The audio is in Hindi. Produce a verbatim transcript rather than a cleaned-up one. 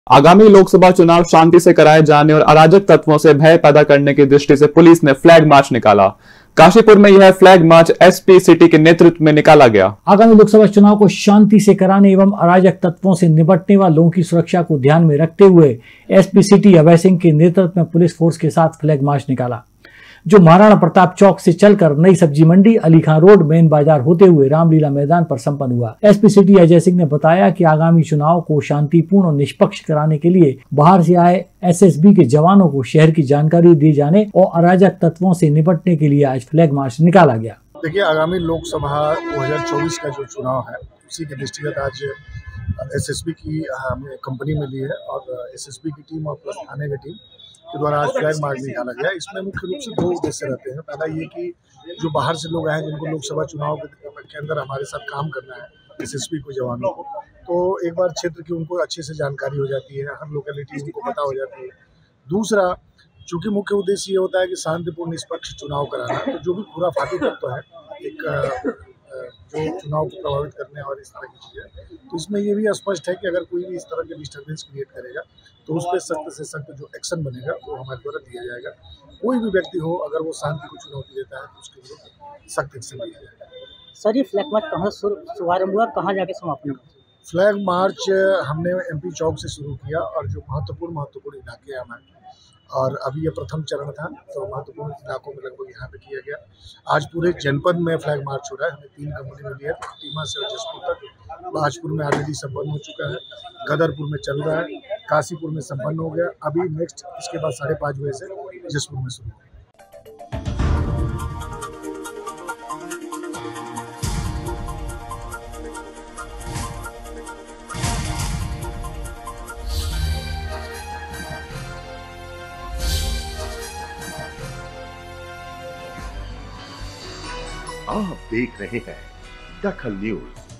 आगामी लोकसभा चुनाव शांति से कराए जाने और अराजक तत्वों से भय पैदा करने की दृष्टि से पुलिस ने फ्लैग मार्च निकाला। काशीपुर में यह फ्लैग मार्च एसपी सिटी के नेतृत्व में निकाला गया। आगामी लोकसभा चुनाव को शांति से कराने एवं अराजक तत्वों से निपटने व लोगों की सुरक्षा को ध्यान में रखते हुए एसपी सिटी अभय सिंह के नेतृत्व में पुलिस फोर्स के साथ फ्लैग मार्च निकाला, जो महाराणा प्रताप चौक से चलकर नई सब्जी मंडी, अली खान रोड, मेन बाजार होते हुए रामलीला मैदान पर संपन्न हुआ। एसपी सिटी अजय सिंह ने बताया कि आगामी चुनाव को शांतिपूर्ण और निष्पक्ष कराने के लिए बाहर से आए एसएसबी के जवानों को शहर की जानकारी दिए जाने और अराजक तत्वों से निपटने के लिए आज फ्लैग मार्च निकाला गया। देखिए, आगामी लोकसभा दो हज़ार चौबीस का जो चुनाव है उसी के दृष्टिगत आज एसएसबी की हमें कंपनी मिली है और एसएसबी की टीम और प्लस थाने की टीम के द्वारा आज फ्लैग मार्च निकाला गया। इसमें मुख्य रूप से दो उद्देश्य रहते हैं। पहला ये कि जो बाहर से लोग आए जिनको लोकसभा चुनाव के अंदर हमारे साथ काम करना है एसएसबी को जवानों को, तो एक बार क्षेत्र की उनको अच्छे से जानकारी हो जाती है, हर लोकेलिटी उनको पता हो जाती है। दूसरा, चूंकि मुख्य उद्देश्य ये होता है कि शांतिपूर्ण निष्पक्ष चुनाव कराना, तो जो भी पूरा फाटी तत्व है एक जो चुनाव को प्रभावित करने और इस तरह की चीज़ें, तो इसमें ये भी स्पष्ट है कि अगर कोई भी इस तरह के डिस्टर्बेंस क्रिएट करेगा तो उस पर सख्त से सख्त जो एक्शन बनेगा वो हमारे द्वारा दिया जाएगा। कोई भी व्यक्ति हो अगर वो शांति को चुनौती देता है तो उसके विरुद्ध सख्त एक्शन लिया जाएगा। सर, ये फ्लैग मार्च कहाँ शुभारंभ हुआ, कहाँ जाके समापन हुआ? फ्लैग मार्च हमने एमपी चौक से शुरू किया और जो महत्वपूर्ण महत्वपूर्ण इलाके हैं हमारे, और अभी ये प्रथम चरण था तो महत्वपूर्ण इलाकों में लगभग यहाँ पे किया गया। आज पूरे जनपद में फ्लैग मार्च हो रहा है। हमें तीन कंपनी मिली है, टीमा से और जसपुर तक। बाजपुर में ऑलरेडी संपन्न हो चुका है, गदरपुर में चल रहा है, काशीपुर में संपन्न हो गया। अभी नेक्स्ट इसके बाद साढ़े पाँच बजे से जसपुर में शुरू होगा। आप देख रहे हैं दखल न्यूज।